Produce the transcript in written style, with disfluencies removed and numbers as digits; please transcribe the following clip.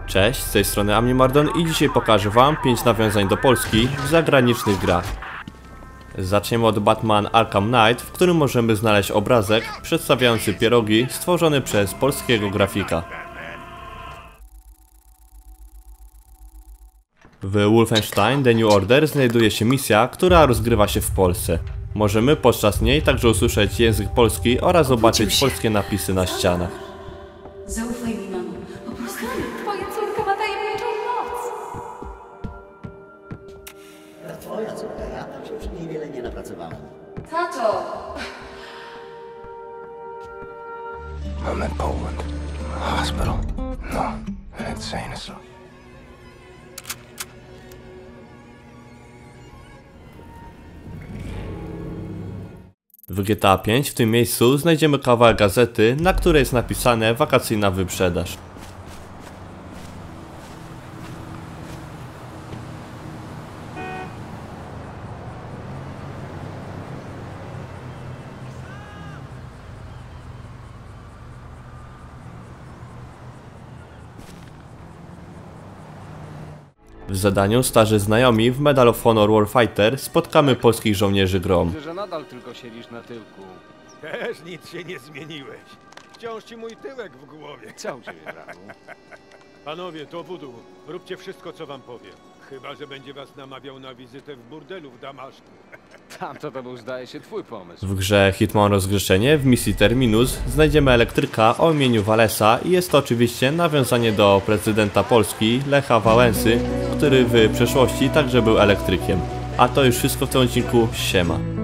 Cześć, z tej strony Amimardon i dzisiaj pokażę wam 5 nawiązań do Polski w zagranicznych grach. Zaczniemy od Batman Arkham Knight, w którym możemy znaleźć obrazek przedstawiający pierogi stworzony przez polskiego grafika. W Wolfenstein The New Order znajduje się misja, która rozgrywa się w Polsce. Możemy podczas niej także usłyszeć język polski oraz zobaczyć polskie napisy na ścianach. Zaufaj mi, mamo. Po prostu twoja córka ma tajemniczą moc. To twoja córka, ja tam się przy niej wiele nie napracowałem. Tato! I'm in Poland. A hospital? No, an insane asylum. W GTA 5 w tym miejscu znajdziemy kawałek gazety, na której jest napisane wakacyjna wyprzedaż. W zadaniu Starzy Znajomi w Medal of Honor Warfighter spotkamy polskich żołnierzy GROM. Że nadal tylko siedzisz na tyłku. Też nic się nie zmieniłeś. Wciąż ci mój tyłek w głowie. Co u ciebie, brachu? Panowie, to wudu. Róbcie wszystko, co wam powiem. Chyba że będzie was namawiał na wizytę w burdelu w Damaszku. Tamto to był, zdaje się, twój pomysł. W grze Hitman Rozgrzeszenie w misji Terminus znajdziemy elektryka o imieniu Walesa i jest to oczywiście nawiązanie do prezydenta Polski Lecha Wałęsy, który w przeszłości także był elektrykiem. A to już wszystko w tym odcinku, siema.